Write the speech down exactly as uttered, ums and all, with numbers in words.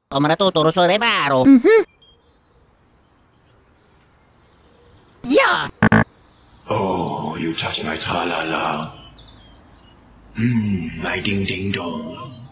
O natuturo sa reparo. Mhm. Yeah! Oh, you touch my tra-la-la. Hmm, my ding-ding-dong.